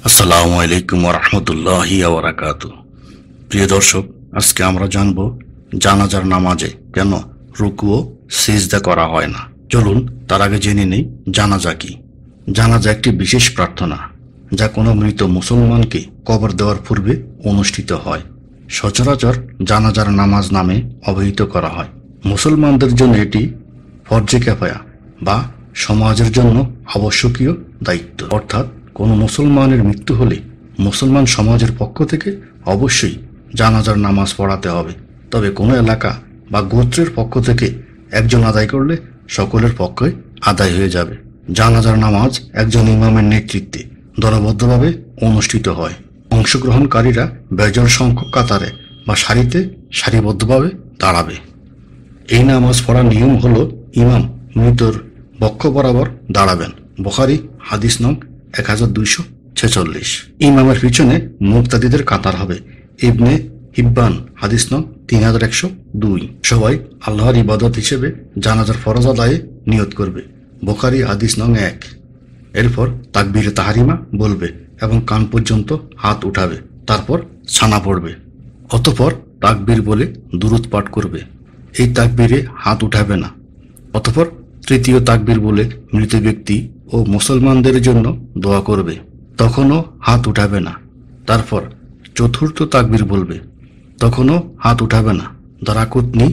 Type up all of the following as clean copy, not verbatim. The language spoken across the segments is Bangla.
আসসালামু আলাইকুম ওয়া রাহমাতুল্লাহি ওয়া বারাকাতুহু। প্রিয় দর্শক, আজকে আমরা জানব জানাজার নামাজে কেন রুকু ও সিজদা করা হয় না। চলুন তার আগে জেনে নেই জানাজা কি। জানাজা একটি বিশেষ প্রার্থনা যা কোনো মৃত মুসলমানকে কবর দেওয়ার পূর্বে অনুষ্ঠিত হয়। সচরাচর জানাজার নামাজ নামে অভিহিত করা হয়। মুসলমানদের জন্য এটি ফরজে কিফায়া বা সমাজের জন্য আবশ্যকীয় দায়িত্ব। অর্থাৎ কোনো মুসলমানের মৃত্যু হলে মুসলমান সমাজের পক্ষ থেকে অবশ্যই জানাজার নামাজ পড়াতে হবে। তবে কোনো এলাকা বা গোত্রের পক্ষ থেকে একজন আদায় করলে সকলের পক্ষে আদায় হয়ে যাবে। জানাজার নামাজ একজন ইমামের নেতৃত্বে দলবদ্ধভাবে অনুষ্ঠিত হয়। অংশগ্রহণকারীরা বেজোড় সংখ্যক কাতারে বা সারিবদ্ধভাবে দাঁড়াবে। এই নামাজ পড়ার নিয়ম হলো ইমাম মৃতর বক্ষ বরাবর দাঁড়াবেন। বুখারী হাদিস নং 1246। ইমামের পিছনে মুক্তাদিদের কাতার হবে। ইবনে হিব্বান হাদিস নং 3102। সবাই আল্লাহর ইবাদত হিসেবে জানাজার ফরজ আদায়ে নিয়ত করবে। বুখারী হাদিস নং 1। এরপর তাকবীরে তাহরিমা বলবে এবং কান পর্যন্ত হাত উঠাবে। তারপর ছানা পড়বে। অতঃপর তাকবীর বলে দুরূদ পাঠ করবে। এই তাকবীরে হাত উঠাবে না। অতঃপর তৃতীয় তাকবীর বলে মৃত ব্যক্তি ও মুসলমানদের জন্য দোয়া করবে। তখনও হাত উঠাবে না। তারপর চতুর্থ তাকবীর বলবে। তখনও হাত উঠাবে না। দারাকুতনি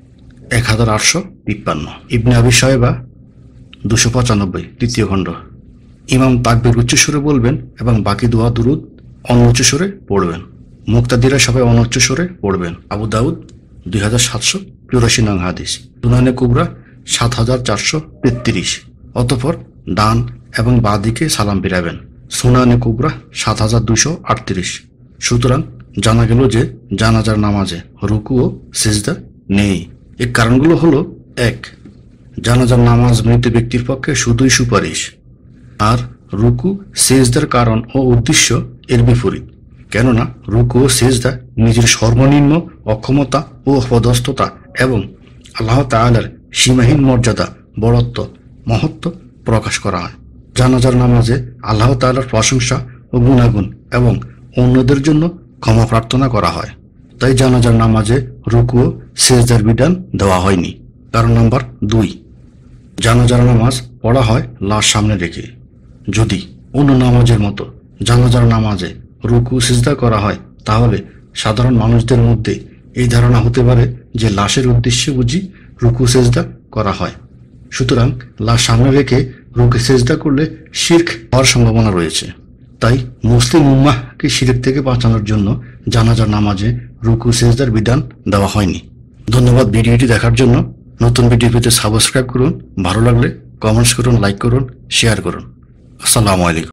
1853। ইবনে আবি শায়বা 295 তৃতীয় খণ্ড। ইমাম তাকবীর উচ্চস্বরে বলবেন এবং বাকি দোয়া দুরূদ অনুচ্চস্বরে পড়বেন। মুক্তাদিরা সবাই অনুচ্চস্বরে পড়বেন। আবু দাউদ 2784 নং হাদিস। সুনানে কুবরা 7433। অতঃপর ডান এবং বাঁ দিকে সালাম ফিরাবেন। সুনানে কুবরা 7238। সুতরাং জানা গেল যে জানাজার নামাজে রুকু ও সিজদা নেই। এর কারণগুলো হলো: 1. জানাজার নামাজ মৃত ব্যক্তির পক্ষে শুধুই সুপারিশ, আর রুকু সিজদার কারণ ও উদ্দেশ্য এর বিপরীত। কেননা রুকু ও সিজদা নিজের সর্বনিম্ন অক্ষমতা ও অপদস্থতা এবং আল্লাহ তাআলার সীমাহীন মর্যাদা, বড়ত্ব, মহত্ব প্রকাশ করা হয়। জানাজার নামাজে আল্লাহ তাআলার প্রশংসা ও গুণাগুণ এবং অন্যদের জন্য ক্ষমা প্রার্থনা করা হয়। তাই জানাজার নামাজে রুকু ও সিজদার বিধান দেওয়া হয়নি। কারণ নাম্বার 2, জানাজার নামাজ পড়া হয় লাশ সামনে রেখে। যদি অন্য নামাজের মতো জানাজার নামাজে রুকু সিজদা করা হয়, তাহলে সাধারণ মানুষদের মধ্যে এই ধারণা হতে পারে যে লাশের উদ্দেশ্যে বুঝি রুকু সিজদা করা হয়। সুতরাং লাশ সামনে রেখে রুকু সিজদা করলে শিরক হওয়ার সম্ভাবনা রয়েছে। তাই মুসলিম উম্মাহকে শিরক থেকে বাঁচানোর জন্য জানাজার নামাজে রুকু সিজদার বিধান দেওয়া হয়নি। ধন্যবাদ ভিডিওটি দেখার জন্য। নতুন ভিডিও পেতে সাবস্ক্রাইব করুন। ভালো লাগলে কমেন্টস করুন, লাইক করুন, শেয়ার করুন। আসসালামু আলাইকুম।